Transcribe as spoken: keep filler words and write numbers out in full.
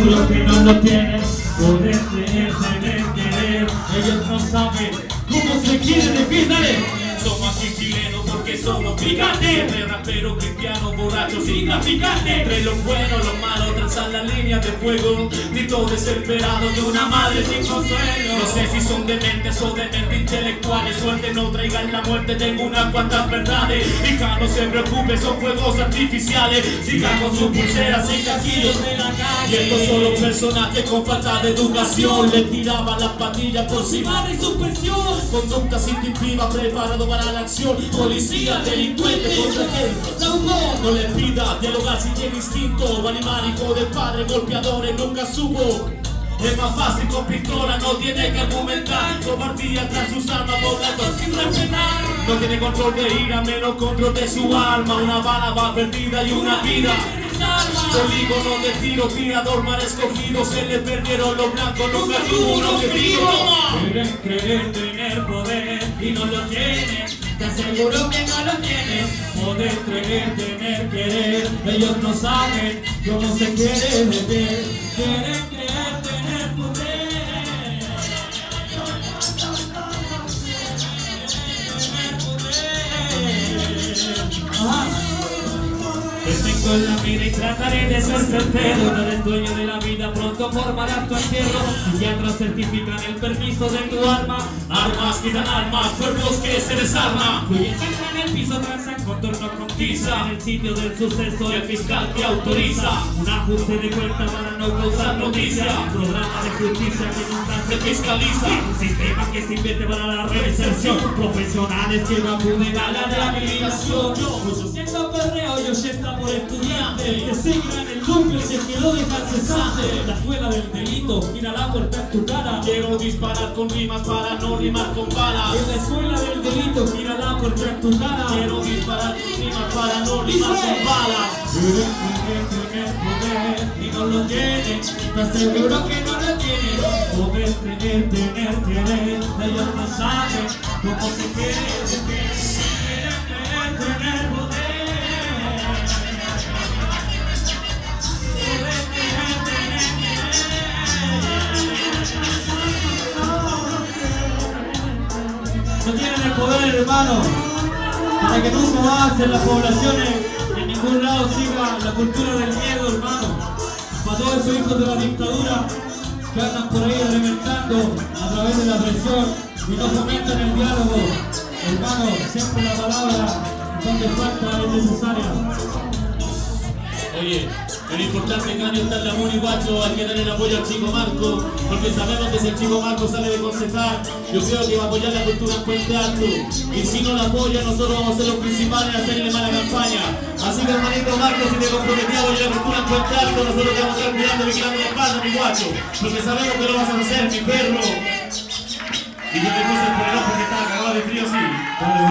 seguro que no lo tienen. Poder creer, tener, querer. Ellos no saben cómo se quiere decir, dale. Somos aquí chilenos porque somos picantes, de raperos, cristianos, borrachos y traficantes. Entre los buenos, los malos, trazan las líneas de fuego. Grito desesperado de una madre sin consuelo. No sé si son dementes o dementes intelectuales. Suerte no traigan la muerte, tengo unas cuantas verdades. Hija, no se preocupe, son fuegos artificiales. Sigan con sus pulseras y casquillos de la calle. Y estos son los personajes con falta de educación. Le tiraban las patillas por cima de su pensión. Conductas instintivas, preparado para la acción. Policía, delincuente, contra qué no le pida dialogar si tiene instinto. Va a animar, hijo de padre, golpeadores, nunca supo. Es más fácil con pistola, no tiene que argumentar. Cobardía tras sus armas, volando sin respetar. No tiene control de ira, menos control de su alma. Una bala va perdida y una vida. Polígono de tiro, tirador mal escogido. Se le perdieron los blancos, nunca tuvo un objetivo. Quieren creer, tener poder y no lo tienen. Te aseguro que no lo tienen. Poder creer, tener, querer. Ellos no saben cómo se quiere beber. Quieren creer, tener poder. Ajá. Te tengo en la mira y trataré de ser certero. No eres dueño de la vida, pronto formarás tu entierro. Psiquiatras certifican el permiso de tu arma. Armas quitan almas, cuerpos que se desarman. Fluyen en el piso, transan, contorno con tiza. En el sitio del suceso El fiscal que autoriza un ajuste de cuenta para no causar noticia. Un programa de justicia que nunca se fiscaliza. Un sistema que se invierte para la reinserción. Profesionales que no acuden a la rehabilitación. Muchos siendo perreo y ochenta por estudiantes que seguirán el núcleo si es que lo dejan cesante. La escuela del delito, mira la puerta en tu cara. Quiero disparar con rimas para no rimar con balas. En la escuela del delito, mira la puerta en tu cara. Quiero disparar con rimas para no rimar con balas. Quieren tener poder y no lo tienen. Te aseguro que no lo tienen. Poder tener, tener, querer. Ellos no saben cómo se quiere decir. Quieren tener, tener poder. No tienen el poder, hermano, para que nunca más en las poblaciones, en ningún lado siga la cultura del miedo, hermano. Para todos esos hijos de la dictadura que andan por ahí reventando a través de la presión y no fomentan el diálogo, hermano, siempre la palabra donde falta es necesaria. Oye, lo importante Caño está en la Muni Guacho, hay que tener apoyo al Chico Marco, porque sabemos que si el Chico Marco sale de concejal, yo creo que va a apoyar la cultura en Puente Alto, y si no la apoya, nosotros vamos a ser los principales en hacerle mala campaña. Así que hermanito Marco, si te comprometí a apoyar la cultura en Puente Alto, nosotros te vamos a estar cuidando y vigilando la espalda, mi guacho, porque sabemos que lo vas a hacer, mi perro. Y yo te puse el polerón porque estaba cagado de frío, sí.